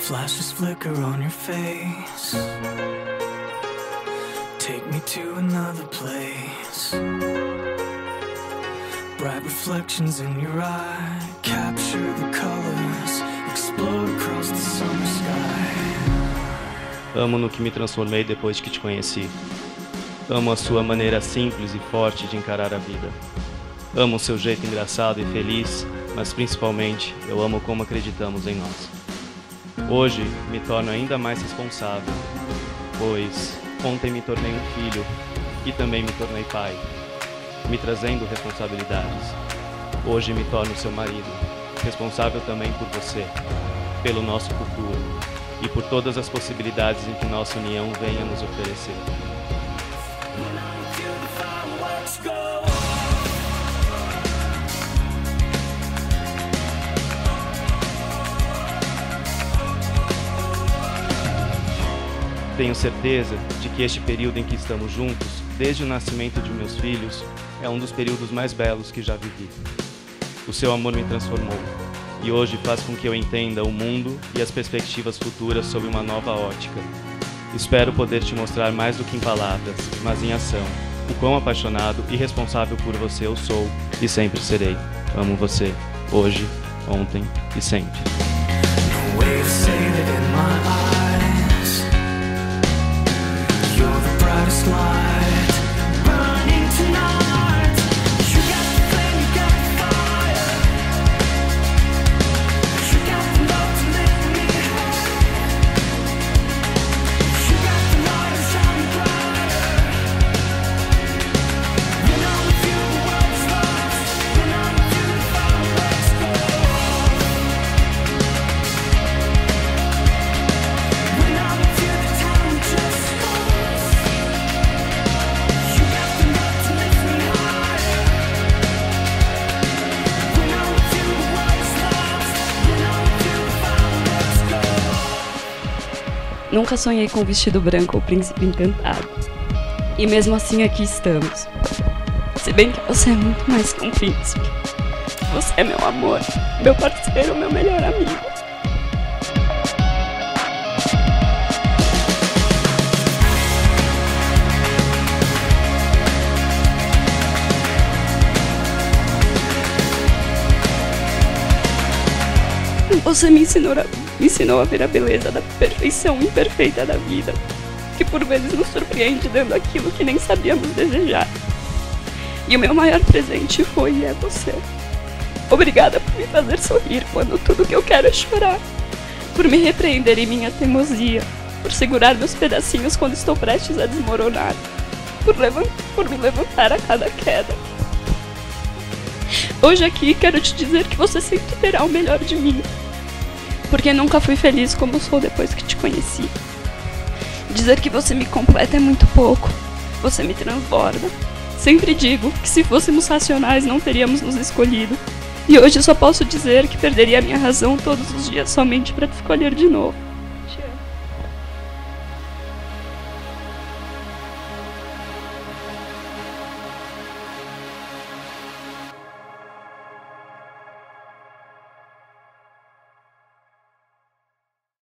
Flashes flicker on your face. Take me to another place. Bright reflections in your eye. Capture the colors. Explode across the summer sky. Amo no que me transformei depois que te conheci. Amo a sua maneira simples e forte de encarar a vida. Amo o seu jeito engraçado e feliz, mas principalmente eu amo como acreditamos em nós. Hoje me torno ainda mais responsável, pois ontem me tornei um filho e também me tornei pai, me trazendo responsabilidades. Hoje me torno seu marido, responsável também por você, pelo nosso futuro e por todas as possibilidades em que nossa união venha nos oferecer. Tenho certeza de que este período em que estamos juntos, desde o nascimento de meus filhos, é um dos períodos mais belos que já vivi. O seu amor me transformou e hoje faz com que eu entenda o mundo e as perspectivas futuras sob uma nova ótica. Espero poder te mostrar mais do que em palavras, mas em ação, o quão apaixonado e responsável por você eu sou e sempre serei. Amo você, hoje, ontem e sempre. Nunca sonhei com o vestido branco ou príncipe encantado. E mesmo assim aqui estamos. Se bem que você é muito mais que um príncipe. Você é meu amor, meu parceiro, meu melhor amigo. Você me ensinou a ver a beleza da perfeição imperfeita da vida, que por vezes nos surpreende dando aquilo que nem sabíamos desejar. E o meu maior presente foi e é você. Obrigada por me fazer sorrir quando tudo que eu quero é chorar, por me repreender em minha teimosia, por segurar meus pedacinhos quando estou prestes a desmoronar, por me levantar a cada queda. Hoje aqui quero te dizer que você sempre terá o melhor de mim, porque nunca fui feliz como sou depois que te conheci. Dizer que você me completa é muito pouco, você me transborda. Sempre digo que se fôssemos racionais não teríamos nos escolhido, e hoje só posso dizer que perderia a minha razão todos os dias somente para te escolher de novo.